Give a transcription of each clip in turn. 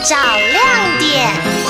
找亮点。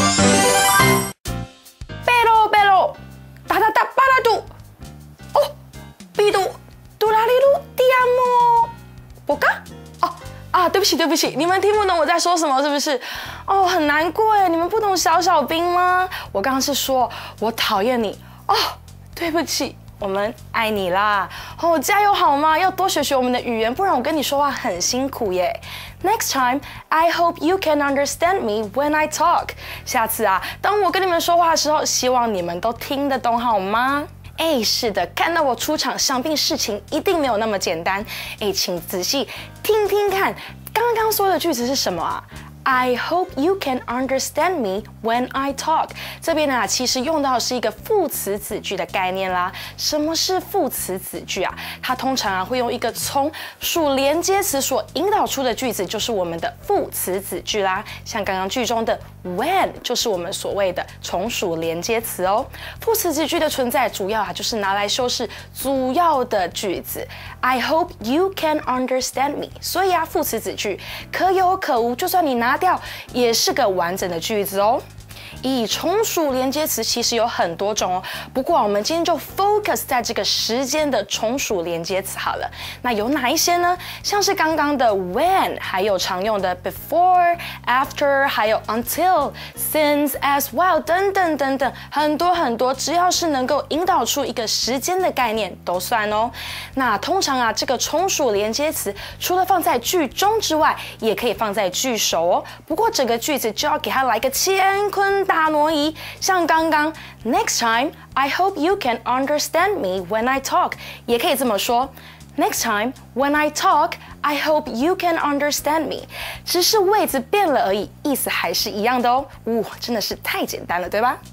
Pero,哒哒哒巴拉杜，哦，比杜杜拉里鲁迪亚莫，波嘎，哦啊，对不起，你们听不懂我在说什么是不是？哦，很难过耶，你们不懂小小兵吗？我刚刚是说我讨厌你哦，对不起。我们爱你啦！哦，加油好吗？要多学我们的语言，不然我跟你说话很辛苦耶。Next time, I hope you can understand me when I talk. 下次啊，当我跟你们说话的时候，希望你们都听得懂好吗？哎，是的，看到我出场，想必事情一定没有那么简单。哎，请仔细听听看，刚刚说的句子是什么啊？I hope you can understand me when I talk。这边呢，其实用到的是一个副词子句的概念啦。什么是副词子句啊？它通常啊会用一个从属连接词所引导出的句子，就是我们的副词子句啦。像刚刚句中的 when 就是我们所谓的从属连接词哦。副词子句的存在，主要啊就是拿来修饰主要的句子。I hope you can understand me。所以啊，副词子句可有可无，就算你拿掉也是个完整的句子哦。从属连接词其实有很多种哦，不过我们今天就 focus 在这个时间的从属连接词好了。那有哪一些呢？像是刚刚的 when， 还有常用的 before、after， 还有 until、since、as well 等等，很多，只要是能够引导出一个时间的概念都算哦。那通常啊，这个从属连接词除了放在句中之外，也可以放在句首哦。不过整个句子就要给它来个乾坤大挪移，像刚刚 Next time, I hope you can understand me when I talk， 也可以这么说。Next time, when I talk, I hope you can understand me。只是位置变了而已，意思还是一样的哦。真的是太简单了，对吧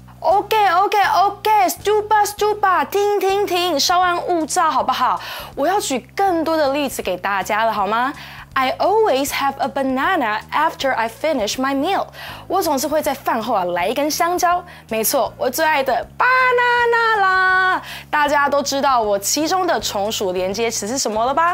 ？OK， 停，稍安勿躁，好不好？我要举更多的例子给大家了，好吗？I always have a banana after I finish my meal。我总是会在饭后来一根香蕉。没错，我最爱的 banana 啦！大家都知道我其中的从属连接词是什么了吧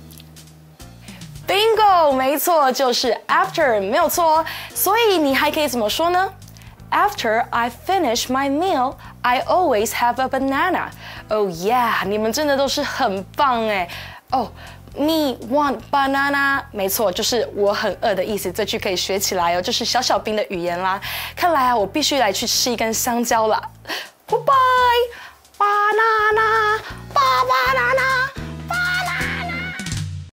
？Bingo， 没错，就是 after， 没有错哦。所以你还可以怎么说呢？After I finish my meal, I always have a banana. Oh yeah， 你们真的都是很棒哎。Me want banana， 没错，就是我很饿的意思。这句可以学起来哦，就是小小兵的语言啦。看来啊，我必须来去吃一根香蕉啦。Goodbye， banana， banana。